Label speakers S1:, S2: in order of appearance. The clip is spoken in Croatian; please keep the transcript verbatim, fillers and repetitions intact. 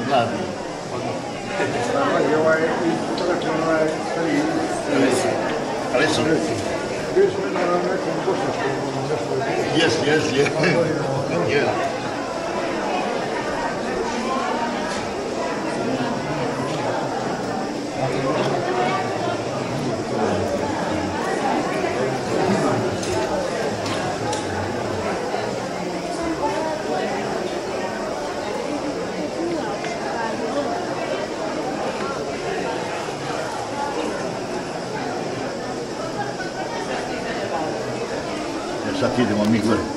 S1: mladi.
S2: I ovaj, i proračun ovaj stariji.
S1: Ali su...
S2: Bili smo jedno na nekom bosanskom, nešto...
S1: Jes, jes, jes. Jes. Sad idemo mi gore.